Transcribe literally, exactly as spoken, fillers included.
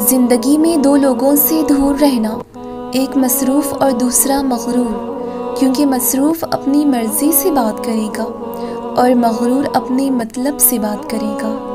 ज़िंदगी में दो लोगों से दूर रहना, एक मसरूफ़ और दूसरा मग़रूर, क्योंकि मसरूफ़ अपनी मर्ज़ी से बात करेगा और मग़रूर अपने मतलब से बात करेगा।